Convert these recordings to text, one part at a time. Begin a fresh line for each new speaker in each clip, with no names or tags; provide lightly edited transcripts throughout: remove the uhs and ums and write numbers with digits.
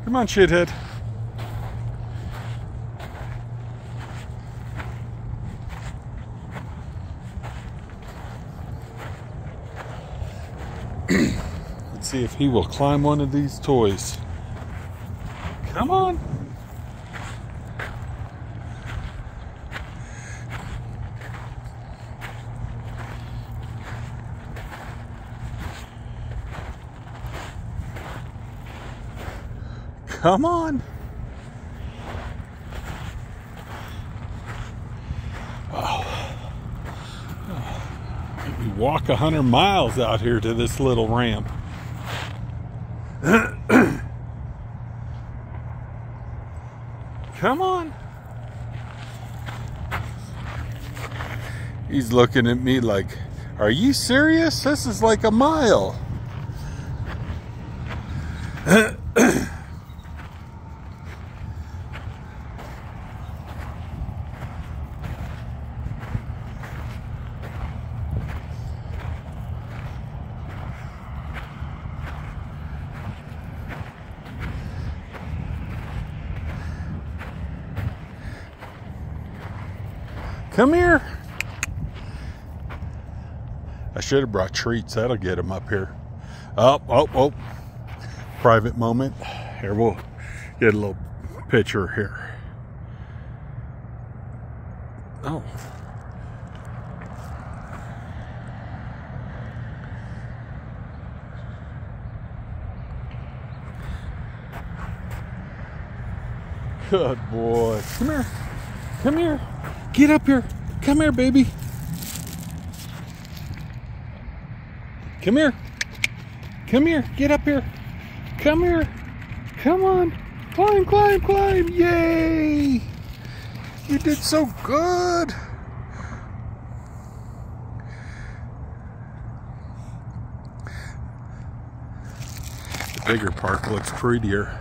Come on, shithead. Let's see if he will climb one of these toys. Come on. Come on. Wow. We walk 100 miles out here to this little ramp. Come on. He's looking at me like, are you serious? This is like a mile. Come here. I should have brought treats. That'll get him up here. Oh. Private moment. Here, we'll get a little picture here. Oh. Good boy. Come here. Come here. Get up here. Come here, baby. Come here. Come here. Get up here. Come here. Come on. Climb, climb, climb. Yay. You did so good. The bigger park looks prettier.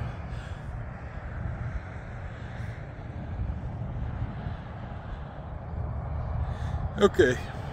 Okay.